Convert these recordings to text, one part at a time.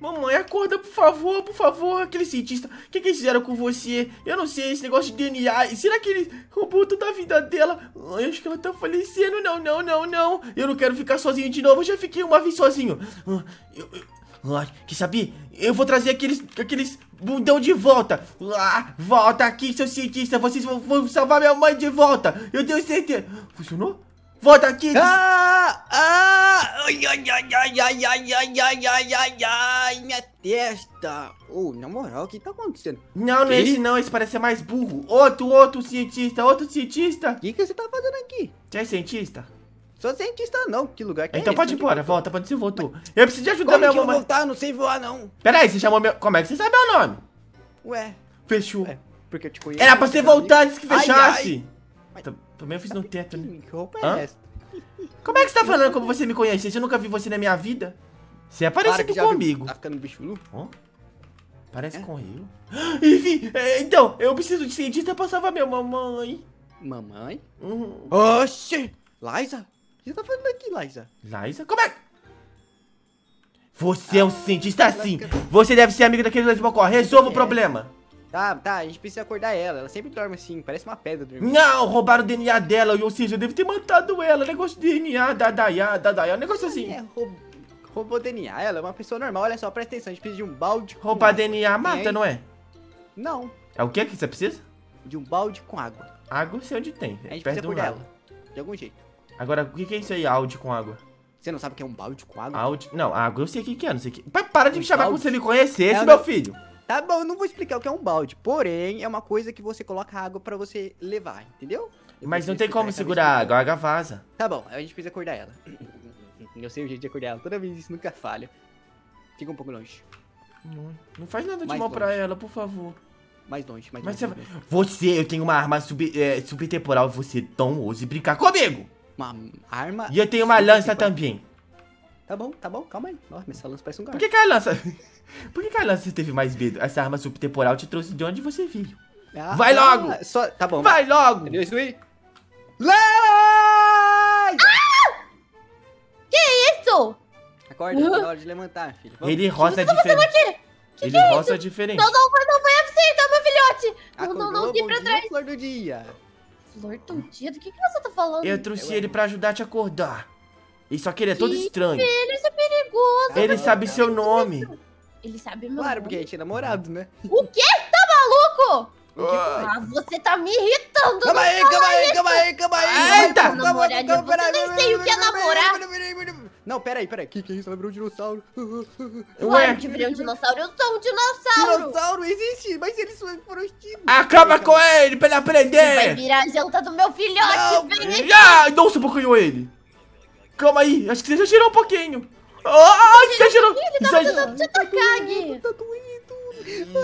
Mamãe, acorda, por favor, aquele cientista. O que eles fizeram com você? Eu não sei, esse negócio de DNA. Será que ele roubou toda a vida dela? Ai, acho que ela tá falecendo. Não. Eu não quero ficar sozinho de novo. Eu já fiquei uma vez sozinho. Quer saber? Eu vou trazer aqueles bundão de volta. Volta aqui, seu cientista. Vocês vão salvar minha mãe de volta. Eu tenho certeza. Funcionou? Volta aqui. Ai, minha testa. Na moral, o que tá acontecendo? Não é esse não, esse parece ser mais burro. Outro cientista. O que você tá fazendo aqui? Você é cientista? Sou cientista não, que lugar que é Então esse? pode ir embora, volta, pode você voltou. Eu preciso de ajudar minha Como que eu mamãe. vou voltar? Eu não sei voar, não. Peraí, você chamou meu... Como é que você sabe meu nome? Ué, Fechou. porque eu te conheço. Era pra você voltar antes que Ai, fechasse. Também eu fiz no teto, né? Que roupa Hã? é essa? Como é que você tá falando como você me conhece? Eu nunca vi você na minha vida. Você é Para parecido que já viu- comigo. Tá ficando bicho lu? Hã? Parece com eu. Enfim, então, eu preciso de cientista pra salvar minha mamãe. Mamãe? Uhum. Oxi! Liza? O que você tá fazendo aqui, Liza? Liza? Como é? Você é um cientista sim. Você deve ser amigo daquele dois bocó. Resolva o problema. Tá, a gente precisa acordar ela. Ela sempre dorme assim, parece uma pedra dormindo. Não, roubaram o DNA dela. Ou seja, eu devo ter matado ela. Negócio de DNA, dadaiá, negócio assim. Roubou DNA. Ela é uma pessoa normal. Olha só, presta atenção. A gente precisa de um balde com Roubar água. DNA mata, Tem aí? não é? Não, É o que você precisa? de um balde com água. Água, sei onde tem. A gente Perto precisa do acordar lago. ela. De algum jeito. Agora, o que é isso aí, áudio com água? Você não sabe o que é um balde com água? Áudio... Não, água eu sei o que é, não sei o que... Para de me chamar como balde? se você me conhecesse, É, meu não- filho. Tá bom, eu não vou explicar o que é um balde. Porém, é uma coisa que você coloca água pra você levar, entendeu? Eu Mas vou não tem explicar como essa segurar a vez. água, a água vaza. Tá bom, a gente precisa acordar ela. Eu sei o jeito de acordar ela. Toda vez isso nunca falha. Fica um pouco longe. Não faz nada de Mais mal pra longe. ela, por favor. Mais longe, mais Mas longe. eu tenho uma arma subtemporal, você tão ouse brincar comigo. Uma arma... E eu tenho uma lança também. Tá bom, calma aí. Nossa, essa lança parece um Por garfo. que a lança... Por que a lança teve mais medo? Essa arma subtemporal te trouxe de onde você veio. Vai logo! Tá bom, Vai logo! Entendeu isso aí? Lai! Isso! Acorda, tá na hora de levantar, filho. Vamos. Ele roça diferente. Ele roça diferente. Não foi assim, meu filhote! Acordou, Não, tem bom pra dia, trás. flor do dia. Flor do dia? Do que você tá falando? Eu trouxe ele pra ajudar a te acordar. E só que ele é todo estranho. Ele é perigoso. Ele sabe seu nome. Ele sabe meu Claro, nome. porque a gente é namorado, né? O quê? Tá maluco? O que foi? Ah, você tá me irritando. Calma aí. Eita! Namoradinho, você nem sei o que é namorar. Não, peraí. Que é isso? Vai virar um dinossauro. Claro que virei um dinossauro. Eu sou um dinossauro. Dinossauro existe, mas eles foram extintos. Acaba com ele pra ele Vai aprender! virar a janta do meu filhote. Não, Vem aqui. Nossa, apocanhou ele! Calma aí, acho que você já tirou um pouquinho. Você já tirou! Ele tava tentando te atacar, Gui. Tá doendo.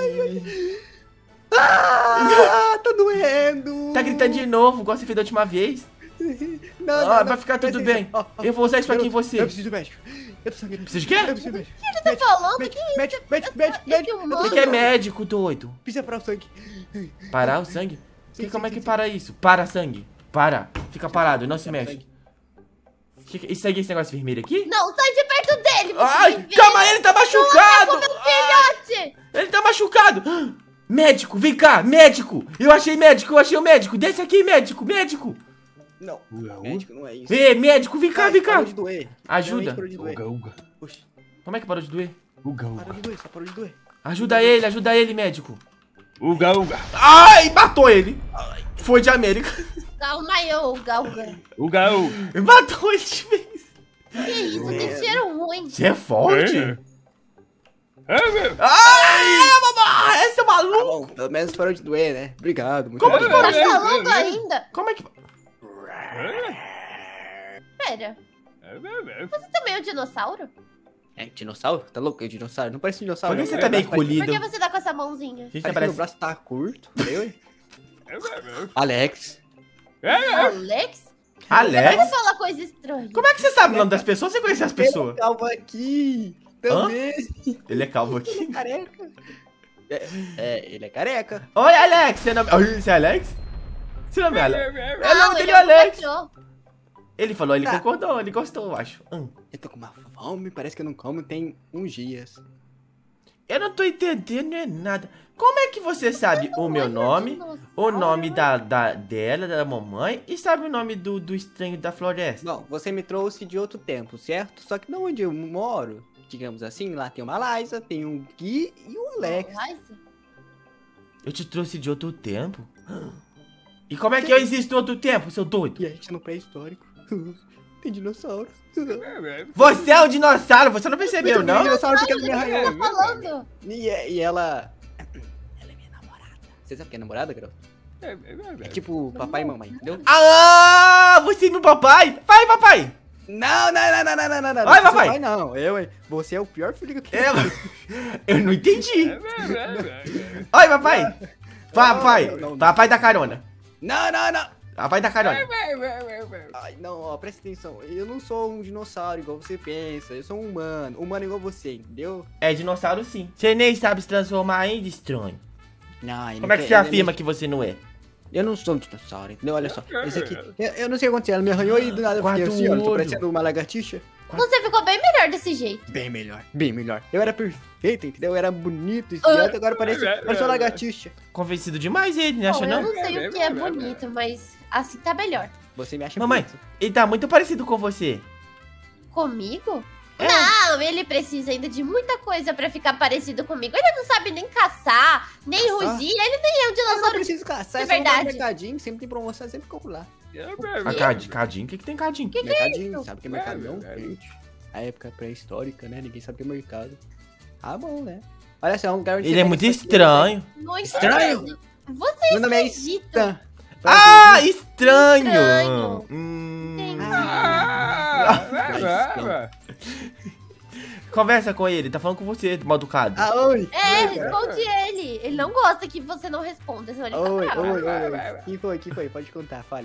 Tá doendo. Tá gritando de novo, igual você fez da última vez. Não, Vai ficar tudo bem. Eu vou usar isso aqui em você. Eu preciso de médico. Eu tô sangrando. Precisa de quê? Eu preciso de médico. Ele tá falando que Médico. O que é médico, doido? Precisa parar o sangue. Parar o sangue? Sim, Como é sim, que sim. para isso? Para sangue. Para. Fica parado, não se mexe. Isso aí, esse negócio vermelho aqui? Não, sai de perto dele. você Ai, me vê. calma aí, ele tá machucado! Meu filhote. Ele tá machucado! Médico, vem cá, médico! Eu achei o médico! Desce aqui, médico! Não, médico não é isso. Ei, médico, vem cá! Parou de doer. Ajuda. Realmente parou de doer. Uga. Oxi, Como é que parou de doer? parou de doer, só parou de doer. Ajuda ele, médico! Uga. Ai, matou ele! Foi de América. Calma aí, ô Galga. Uga. Matou ele de vez. Que isso? Tem cheiro ruim. Você é forte? Meu. Ai, mamãe, esse é Tá maluco! bom, pelo menos parou de doer, né? Obrigado, muito Como que obrigado. Tá falando ainda? Como é que... Pera, você também é um dinossauro? É, dinossauro? Tá louco? É dinossauro? Não parece um dinossauro. Por que não. você tá meio Parece- colhido? Por que você tá com essa mãozinha? Gente, Parece que meu parece... braço tá curto. Eu, Alex. Alex? Alex? Você fala coisa estranha. Como é que você sabe o nome das pessoas? Você conhece as pessoas? Calma aqui. Também. Ele é calvo aqui. Careca. Ele é careca. Oi, Alex! Seu nome... Oi, você é Alex? Seu nome é Alex? Não, nome ele dele é é um Alex. cachorro. Ele falou, ele Tá. concordou, ele gostou, eu acho. Eu tô com uma fome, parece que eu não como tem uns dias. Eu não tô entendendo nada. Como é que você sabe o meu nome, o nome dela, da mamãe, e sabe o nome do estranho da floresta? Bom, você me trouxe de outro tempo, certo? Só que de onde eu moro, digamos assim, lá tem uma Liza, tem um Gui e um Alex. Eu te trouxe de outro tempo? E como é que eu existo em outro tempo, seu doido? E a gente no pré-histórico. Tem dinossauro. Você é um dinossauro, você não percebeu, não? Dinossauro que ela me arranhou. Tá falando? E ela... Ela é minha namorada. Você sabe o que é namorada, garoto? É tipo papai e mamãe, entendeu? Ah, você e meu papai? Vai, papai! Não. Vai, papai! Vai, não. Você é o pior filho que eu Eu não entendi. Oi, papai! Papai! Não. Papai da carona. Não. Papai da carona. Ai, não, ó, presta atenção. Eu não sou um dinossauro igual você pensa. Eu sou um humano. Humano igual você, entendeu? É dinossauro, sim. Você nem sabe se transformar ainda, estranho. Não, Como é que você afirma que você não é? Eu não sou um dinossauro, entendeu? Olha só. Esse aqui. Eu não sei o que aconteceu. Ela me arranhou e do nada eu fiquei Guarda assim, o ó. Tô olho. parecendo uma lagartixa. Você ficou bem melhor desse jeito. Bem melhor. Eu era perfeito, entendeu? Eu era bonito, idiota, agora parece uma lagartixa. Convencido demais ele, não acha Bom, eu não? não sei o que é bonito, mas assim tá melhor. Você me acha Mamãe, bonito. ele tá muito parecido com você. Comigo? É. Não, ele precisa ainda de muita coisa pra ficar parecido comigo. Ele não sabe nem caçar, nem Caçar? rugir. Ele nem é um Eu não dinossauro. preciso caçar, É é só um verdade. mercadinho, sempre tem promoção, sempre compro lá. Ah, cadinho? O que tem cadinho? Mercadinho, isso? sabe o que é mercado não, gente? A época pré-histórica, né? Ninguém sabe o que é mercado. Ah, bom, né? Olha só, um lugar onde Ele você é pega muito isso aqui, estranho. Muito Estranho? Você Meu nome é esquisito. Stan. Ah, estranho! Estranho. Conversa com ele, tá falando com você, mal educado. Ah, oi! É, responde ele. Ele não gosta que você não responda, senão ele Oi, fica bravo. oi. Quem foi? Pode contar, fale.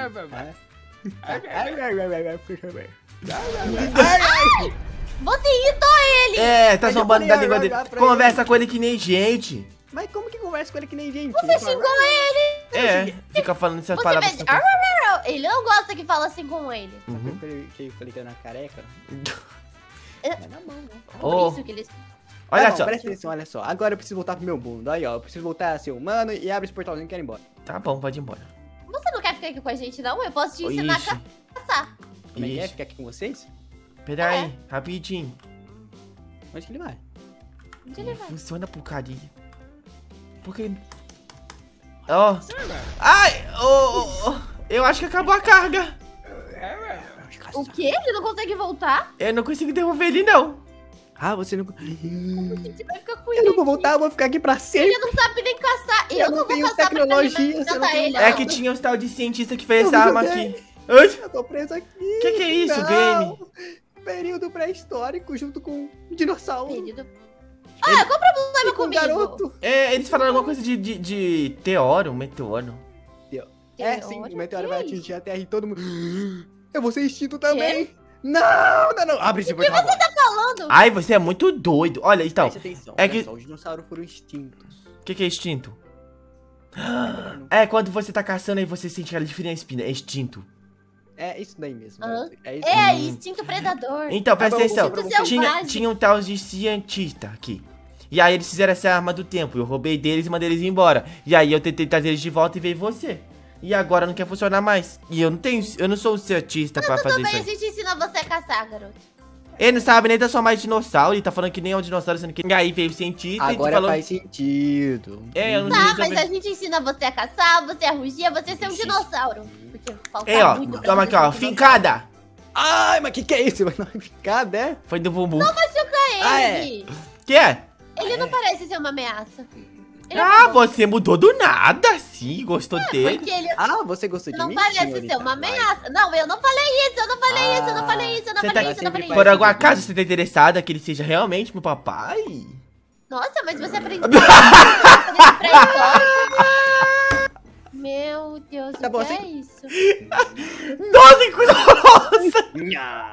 Você irritou ele. É, tá Mas eu zombando falei, da ah, língua vai dele. dar pra Conversa com ele que nem gente. Mas como que conversa com ele que nem gente? Você xingou ele. É, fica falando essas Você palavras. fez... Ele não gosta que fala assim com ele. Uhum. Que eu falei que eu era careca? Mas na mão, né? Por Oh, isso que ele... olha Tá bom, só. presta atenção, olha só. Agora eu preciso voltar pro meu mundo. Aí, ó. Eu preciso voltar a ser humano e abre esse portalzinho e quero ir embora. Tá bom, pode ir embora. Você não quer ficar aqui com a gente, não? Eu posso te ensinar Ixi, a caçar. Como é que é? ixi. Ficar aqui com vocês? Pera aí, rapidinho. Onde que ele vai? Onde ele vai? Funciona porcaria. Por que... Ó. Ai, eu acho que acabou a carga. O quê? Ele não consegue voltar? Eu não consigo devolver ele, não. Ah, você não... A gente vai ficar com Eu ele. não vou voltar, eu vou ficar aqui pra sempre. Ele não sabe nem caçar. Eu Eu não não vou tenho caçar pra tecnologia, você não alimentar tem ele. É não. que tinha um tal de cientista que fez Eu essa arma joguei. aqui. Oi? Eu tô preso aqui. Que é isso, Não. game? Período pré-histórico junto com um dinossauro. Período. Ah, qual o problema E com um comigo? garoto. É, eles falaram alguma coisa de teoro, meteoro. É, sim, Teórico, o meteoro que vai é isso? atingir a Terra e todo mundo... Eu vou ser extinto também. Não. Abre esse portal agora. Falando. Ai, você é muito doido. Olha, então, Preste atenção, é olha que- só, os dinossauros foram extintos. o que é extinto? É quando você tá caçando e você sente aquela diferença espina. É extinto. É isso daí mesmo. Hã? É isso É, mesmo. instinto predador. Então, presta bom, atenção. você selvagem. Tinha um tal de cientista aqui. E aí eles fizeram essa arma do tempo. Eu roubei deles e mandei eles embora. E aí eu tentei trazer eles de volta e veio você. E agora não quer funcionar mais. E eu não sou um cientista pra fazer Tudo isso bem, a aí. gente ensina você a caçar, garoto. Ele não sabe nem da sua mais dinossauro. Ele tá falando que nem é um dinossauro, sendo que... E aí veio o cientista Agora e falou... faz sentido. É, eu não Tá, sei mas a gente ensina você a caçar, você a rugir, a você ser um dinossauro. Porque falta É, ó. muito pra Toma você aqui, ser ó. um dinossauro. Fincada. Ai, mas que é isso? Vai dar uma picada, é? Foi do bumbum. Ah, é? Ele, Que é? ele não parece ser uma ameaça. Ele Ah, mudou. você mudou do nada. Sim, gostou dele. Porque ele Ah, você gostou de não mim, parece senhorita? ser uma ameaça. Não, eu não falei isso, eu não falei isso, eu não falei isso, eu não Você falei tá- isso, eu não falei Por isso. algum acaso você tá interessada que ele seja realmente meu papai? Nossa, mas você aprendeu pré-histórico. Meu Deus, Tá o bom, que é assim- isso? Nossa, que coisa horrorosa! Nha.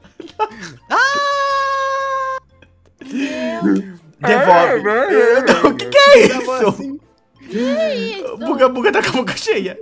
Meu Devolve. O que é Tá bom isso? assim? isso? Buga tá com a boca cheia.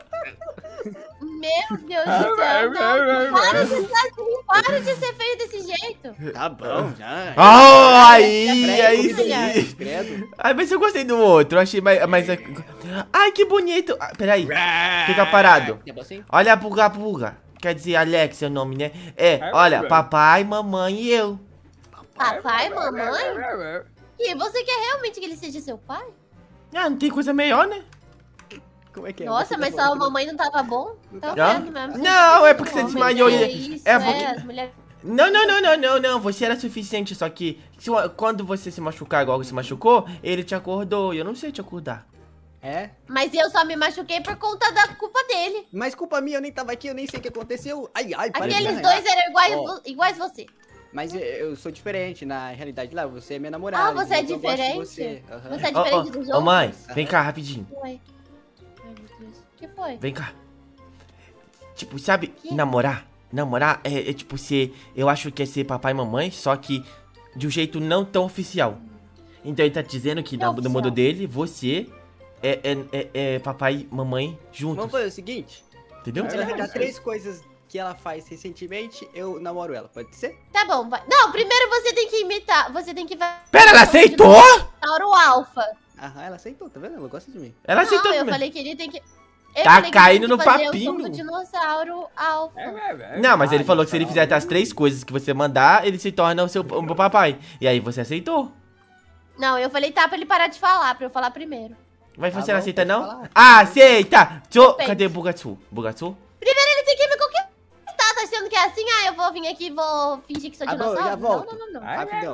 Meu Deus do céu, não. Para de ser assim, para de ser feio desse jeito. Tá bom, já. Oh, aí, aí Olha. sim. Credo. Ai, mas eu gostei do outro. Eu achei mais. Ai, que bonito. Ah, peraí. Fica parado. Tipo assim? Olha a buga. Quer dizer, Alex é o nome, né? É, olha, papai, mamãe e eu. Papai, mamãe? E você quer realmente que ele seja seu pai? Ah, não tem coisa melhor, né? Como é que é? Nossa, Você tá mas falando sua que não- mamãe não tava bom? Tava Hã? vendo mesmo. Não, é porque você Homem, desmaiou é e. isso, É porque. as mulheres... Não. Você era suficiente, só que quando você se machucar igual você se machucou, ele te acordou. E eu não sei te acordar. É? Mas eu só me machuquei por conta da culpa dele. Mas culpa minha, eu nem tava aqui, eu nem sei o que aconteceu. Ai, para de Aqueles me dois eram Ó. iguais você. Mas eu sou diferente, na realidade lá, você é minha namorada. Ah, você é então eu gosto de diferente? você. Aham. Você é diferente dos outros? Ô, mãe, vem cá rapidinho. Foi. Ai, meu Deus. O que foi? Vem cá. Tipo, sabe, Que? namorar? Namorar é tipo ser. Eu acho que é ser papai e mamãe, só que de um jeito não tão oficial. Então ele tá dizendo que Não no mundo oficial. dele, você é papai e mamãe juntos. Vamos fazer o seguinte: Entendeu? se ela arranjar 3 coisas que ela faz recentemente, eu namoro ela, pode ser? Tá bom, vai. Não, primeiro você tem que imitar. Você tem que... Pera, ela aceitou? Dinossauro alfa. Aham, ela aceitou, tá vendo? Ela gosta de mim. Ela aceitou Não, eu mesmo. falei que ele tem que... Eu Tá falei que ele caindo tem no que fazer papinho. o som do dinossauro alfa. Não, mas ele Ai, falou que se ele não. fizer as 3 coisas que você mandar, ele se torna o papai. E aí você aceitou. Não, eu falei tá pra ele parar de falar, pra eu falar primeiro. Mas Tá você não bom, aceita, pode não? falar. Ah, aceita! Depende. Cadê o Bugatsu? Bugatsu? Primeiro ele tem que me conquistar. Tá achando que é assim? Ah, eu vou vir aqui e vou fingir que sou Ah, bom, dinossauro? já volto. Não. Rapidão.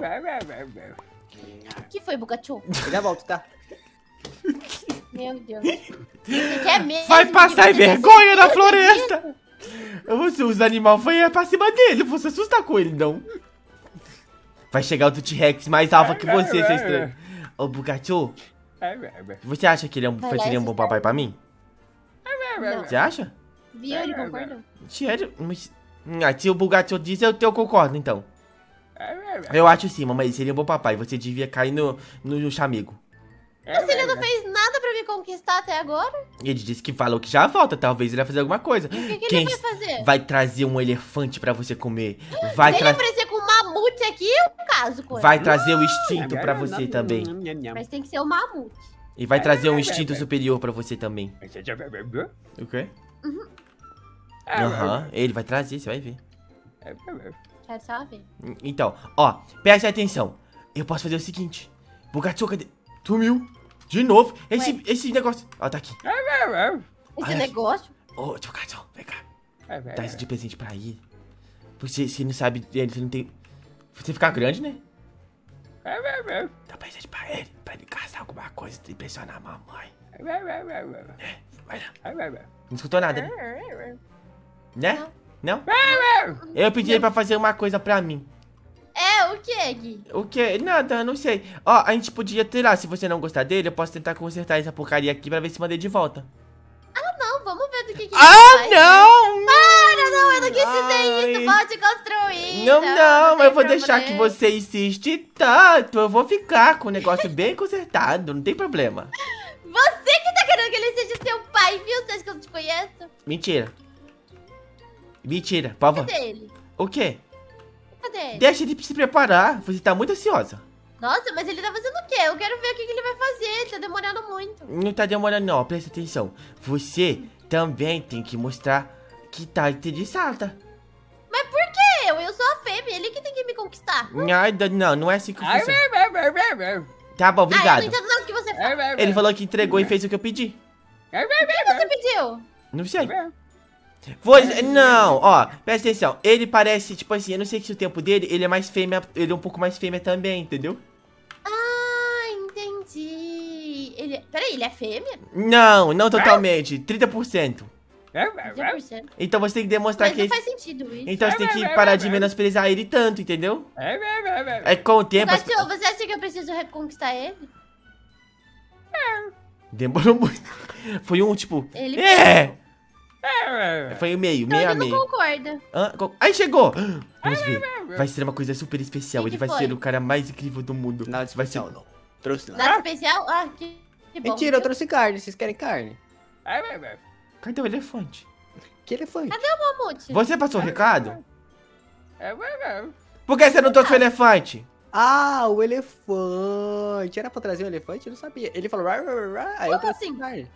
O que foi, Bugachu? Eu já volto, tá? Meu Deus. Você quer mesmo? Vai que passar você vergonha na desse floresta! Você, os animais foi pra cima dele, eu vou se assustar com ele, não. Vai chegar outro T-Rex mais alfa que você, seu estranho. Ô, Bugatsu, você acha que ele Vai lá seria um bom assustar papai pra mim? Não. Você acha? Viu? Ele concordou. Sério? Mas... se o Bugatsu diz, eu concordo, então. Eu acho sim, mamãe, ele seria um bom papai. Você devia cair no chamego. Mas ele não fez nada pra me conquistar até agora? Ele disse que falou que já volta, talvez ele vai fazer alguma coisa. O que Quem ele vai fazer? vai trazer um elefante pra você comer? Se ele Vai aparecer com um mamute aqui, eu caso com ele. Vai trazer o instinto pra você também. Mas tem que ser o mamute. E vai trazer um instinto superior pra você também. O quê? Aham, ele vai trazer, você vai ver. Quero só ver. Então, ó, preste atenção. Eu posso fazer o seguinte. Bugatsu, cadê? Sumiu. De novo. Esse negócio. Ó, tá aqui. Esse Olha. negócio? Ô, Bugatsu, vem cá. Dá isso de presente pra ele. Você não sabe, você não tem... Você ficar grande, né? Dá presente pra ele caçar alguma coisa e impressionar a mamãe. Vai lá. Não escutou nada, né? Né? Não? Eu pedi ele pra fazer uma coisa pra mim. É, o que, Gui? O quê? Nada, eu não sei. Ó, a gente podia ter lá, se você não gostar dele, eu posso tentar consertar essa porcaria aqui pra ver se manda ele de volta. Não, vamos ver do que ele Ah, faz. não! Para, não, eu não quis dizer isso. Ai. Pode construir. Não, então, eu vou tem deixar que problema. você insiste tanto. Eu vou ficar com o negócio bem consertado, não tem problema. Você que tá querendo que ele seja seu pai, viu? Você acha que eu não te conheço? Mentira. Mentira, por favor. Cadê ele? O quê? Cadê ele? Deixa ele se preparar, você tá muito ansiosa. Nossa, mas ele tá fazendo o quê? Eu quero ver o que ele vai fazer. Tá demorando muito. Não tá demorando não, presta atenção. Você também tem que mostrar que tá interessada. Mas por quê? Eu sou a fêmea, ele que tem que me conquistar. Nada, não é assim que funciona. Tá bom, Ah, eu obrigado. não entendo nada do que você fala. Ele falou que entregou e fez o que eu pedi. O que você pediu? Não sei. Você, não, ó, presta atenção. Ele parece, tipo assim, eu não sei se o tempo dele, ele é mais fêmea, ele é um pouco mais fêmea também, entendeu? Ah, entendi. Peraí, ele é fêmea? Não totalmente, 30%. 30%. Então você tem que demonstrar Mas que... não faz sentido isso. Então você tem que parar de menosprezar ele tanto, entendeu? É com o tempo... Cachorro, você acha que eu preciso reconquistar ele? Demorou muito. Foi um, tipo... Ele Foi o meio, Então meio a ele não meio. concorda. Aí chegou! Vamos ver. Vai ser uma coisa super especial. Que Ele vai foi? ser o cara mais incrível do mundo. Nada Vai ser... especial, não. Trouxe nada. Nada especial? Ah, que bom. Mentira, eu trouxe carne. Vocês querem carne? Cadê o elefante? Que elefante? Mamute. Você passou o recado? Por que você não trouxe o elefante? Ah, o elefante. Era pra trazer um elefante? Eu não sabia. Ele falou... Rar, rar, rar. Aí eu Como trouxe assim? carne.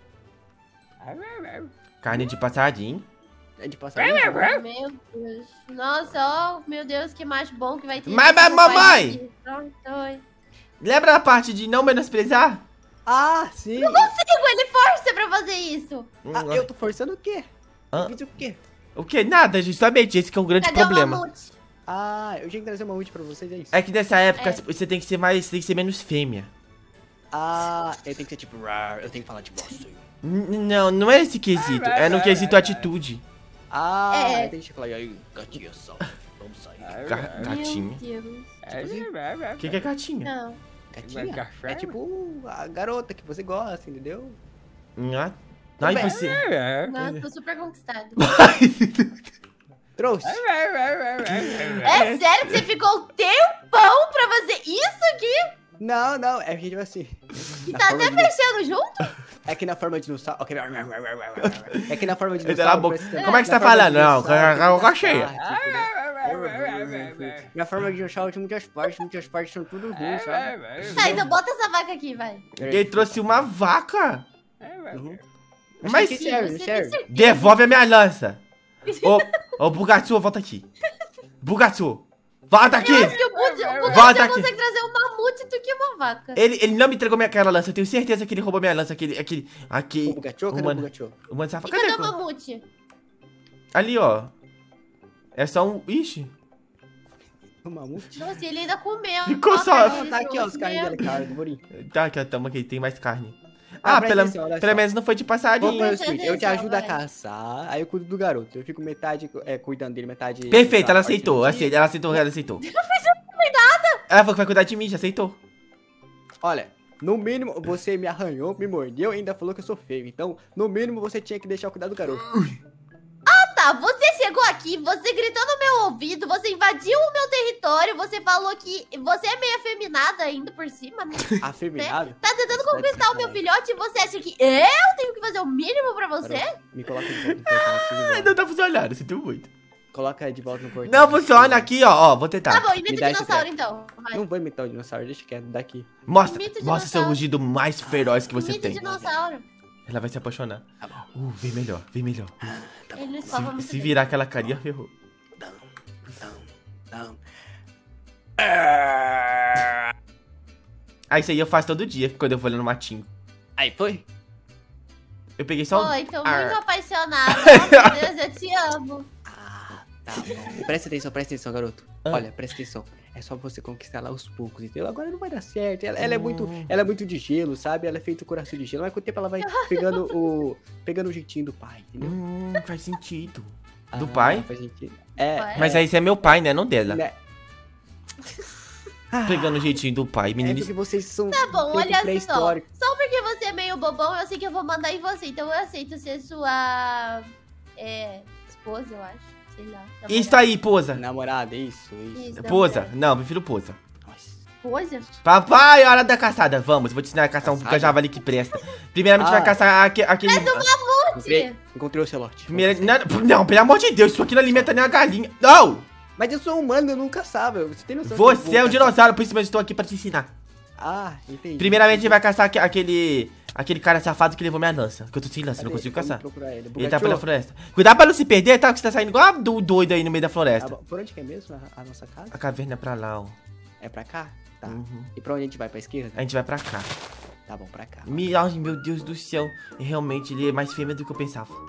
Carne de passarinho. É de passarinho? Meu Deus. Nossa, meu Deus, que macho bom que vai ter. Mas, esse mamãe! país. Pronto, oi. Lembra a parte de não menosprezar? Ah, sim. Consigo, ele força pra fazer isso. Ah, eu tô forçando o quê? Ah. Eu fiz o quê? O que? Nada, justamente. Esse que é o grande Cadê o problema. mamute? Ah, eu tinha que trazer uma ult pra vocês, é isso? É que nessa época É. você tem que ser mais. Tem que ser menos fêmea. Ah, eu tenho que ser tipo... Rar, eu tenho que falar tipo assim. Não, não é esse quesito. É no quesito atitude. Ah, É. eu tenho que falar... E aí, gatinha, só. Vamos sair. Gatinha. Meu Deus. O que é gatinha? Não. Gatinha? É tipo a garota que você gosta, entendeu? Ah, não, e você. Nossa, tô super conquistado. Trouxe. É sério que você ficou um tempão pra fazer isso aqui? Não, não, é que tipo assim... E na tá forma até de- mexendo junto? É que na forma de dinossauro... Ok. É que na forma de Ele dinossauro... era bom. parece- Como é que você na tá forma falando? de Não, dinossauro- com a cheia. Na forma de dinossauro tem muitas partes são tudo ruins, sabe? Tá, então bota essa vaca aqui, vai. Ele trouxe uma vaca. Uhum. Mas que Sim, serve, você tem serve. certeza? devolve a minha lança. Ô, Bugatsu, volta aqui. Bugatsu, volta aqui. Acho que o Bud Volta aqui. consegue trazer um mamute do que uma vaca. Ele não me entregou aquela lança. Eu tenho certeza que ele roubou minha lança. O Bugatio, cadê o Mano. Bugatio? O mano E safado. cadê o Cadê? mamute? Ali, ó. É só um. Ixi. O mamute? Nossa, ele ainda comeu. Ficou Nossa, só- ele Tá aqui, ó, os carnes comeu. dele, cara, do Borim. Tá, aqui, ó. Tamo aqui. Tem mais carne. Ah, Ah, presta atenção, olha pelo só. menos não foi de Vamos passarinho. fazer o seguinte, eu te Atenção, ajudo a vai. caçar, aí eu cuido do garoto. Eu fico metade cuidando dele, metade... Perfeito, ela da parte aceitou. do dia. Ela aceitou, ela aceitou. Ela falou que vai cuidar de mim, já aceitou. Olha, no mínimo, você me arranhou, me mordeu e ainda falou que eu sou feio. Então, no mínimo, você tinha que deixar eu cuidar do garoto. Tá, você chegou aqui, você gritou no meu ouvido, você invadiu o meu território, você falou que você é meio afeminada ainda por cima, né? Afeminado? Tá tentando conquistar o meu filhote e você acha que eu tenho que fazer o mínimo pra você? Me coloca de volta no portão, eu preciso ir embora. Não tá funcionando, sinto muito. Coloca de volta no portão. Não funciona aqui, ó. Ó, vou Tá tentar. bom, imita Me o dá esse dinossauro treco. então. Vai. Não vou imitar o dinossauro, deixa quieto, daqui. Mostra, Imita o mostra seu dinossauro. rugido mais feroz que você Imita o tem. dinossauro. Ela vai se apaixonar. Tá bom. Vem melhor, vem melhor. Ele não escova muito Se bem. virar aquela carinha, ferrou. Não. Ah, isso aí eu faço todo dia, quando eu vou lá no matinho. Aí, foi? Oh, Eu peguei só um... Oi, tô Ar. muito apaixonada. Oh, meu Deus, eu te amo. Ah, tá bom. Presta atenção, garoto. Ah. Olha, presta atenção. É só você conquistar ela aos poucos, entendeu? Agora não vai dar certo. Ela é muito de gelo, sabe? Ela é feita com coração de gelo. Mas com o tempo ela vai pegando o jeitinho do pai, entendeu? Faz sentido. Do pai? Faz sentido. É. Pai. Mas aí você é meu pai, né? Não dela. Né? Pegando o jeitinho do pai, É menino. porque vocês são Tá bom, tempo olha só. pré-histórico. Só porque você é meio bobão, eu sei que eu vou mandar em você. Então eu aceito ser sua... esposa, eu acho. Sei lá. namorada. Isso aí, posa. Namorada, isso. Isso, Posa. namorada. Não, prefiro posa. Nossa. Esposa? Papai, hora da caçada. Vamos, vou te ensinar a caçar um Caçada? javali que presta. Primeiramente vai caçar aquele... Encontrei o celote. Não, pelo amor de Deus, isso aqui não alimenta nem a galinha. Não! Mas eu sou humano, eu nunca sabe. Você tem noção? que eu Você vou é um caçar? dinossauro, por isso eu estou aqui pra te ensinar. Ah, entendi. Primeiramente a gente vai caçar aquele cara safado que levou minha lança. Que eu tô sem lança, não Cadê? consigo Vamos caçar. procurar ele. Ele tá Bugatio? pela floresta. Cuidado pra não se perder, tá? Que você tá saindo igual a doido aí no meio da Tá floresta. bom. Por onde que é mesmo a nossa casa? A caverna é pra lá, ó. É pra cá? Tá. Uhum. E pra onde a gente vai? Pra esquerda? A gente vai pra cá. Tá bom, pra cá. Ai, meu Deus do céu. Realmente, ele é mais fêmea do que eu pensava.